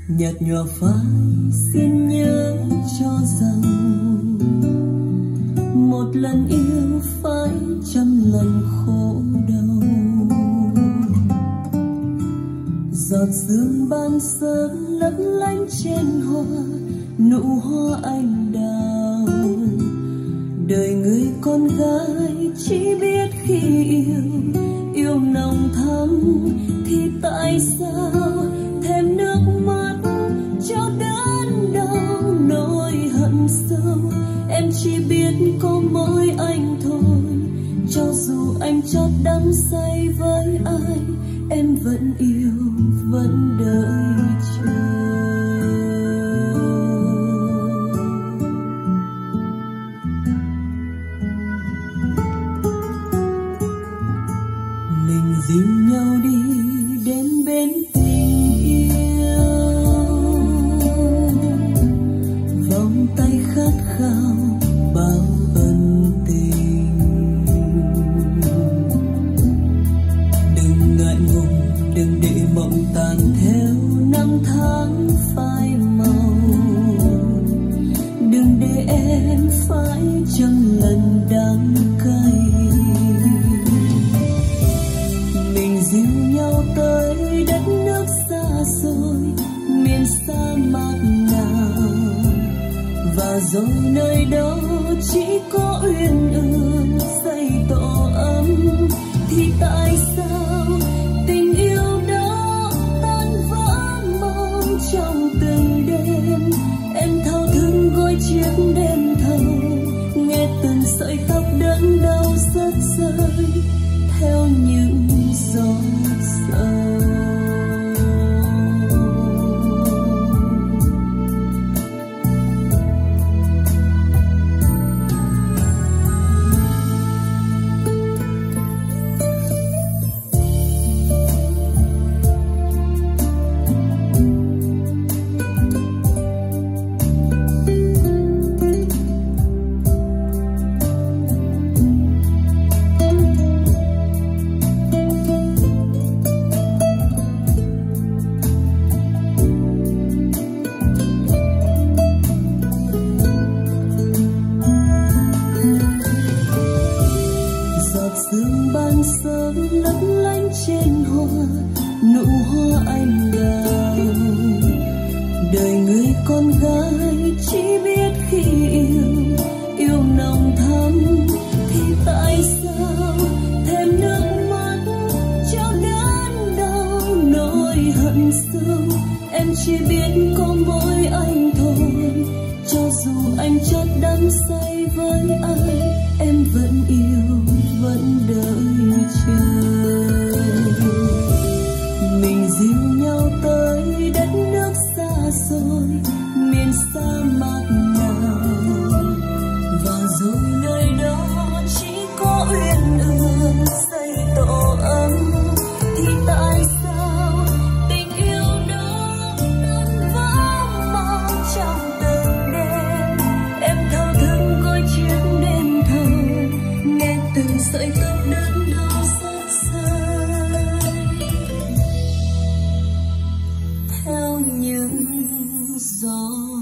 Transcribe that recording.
nhạt nhòa phai xin nhớ cho rằng một lần yêu phải trăm lần khổ đau. Giọt sương ban sớm lấp lánh trên hoa, nụ hoa anh đào. Đời người con gái chỉ biết khi yêu nồng thắm thì tại sao thêm nước mắt cho đớn đau nỗi hận sâu. Em chỉ biết có mỗi anh thôi, cho dù anh chót đắm say với ai, em vẫn yêu vẫn đợi chờ. Mình dìu nhau đi đến bên tình yêu, vòng tay khát khao bao ân tình. Đừng ngại ngùng, đừng để mộng tàn theo năm tháng phai màu. Đừng để em phải trăm lần đắng cay. Mình dìu nhau tới đất nước xa xôi, miền sa mạc nào, và rồi nơi đó chỉ có uyên ương xây tổ ấm. Thì tại sao tình yêu đó tan vỡ mau trong từng đêm? Em thao thức gối chiếc đêm thâu, nghe từng sợi tóc đớn đau rớt rơi theo những giọt sầu. Sương ban sớm lấp lánh trên hoa, nụ hoa anh đào. Đời người con gái chỉ biết khi yêu nồng thắm. Thì tại sao thêm nước mắt cho đớn đau nỗi hận sâu? Em chỉ biết có mỗi anh thôi, cho dù anh chót đắm say với ai, em vẫn yêu vẫn đợi chờ. Mình dìu nhau tới đất nước xa xôi, miền sa mạc nào, và rồi nơi đó chỉ có uyên ương xây tổ ấm. Thì tại sao tình yêu đó tan vỡ mau trong từng đêm? Em thao thức gối chiếc đêm thâu, nghe từng sợi tóc đớn đau xót xa theo những gió.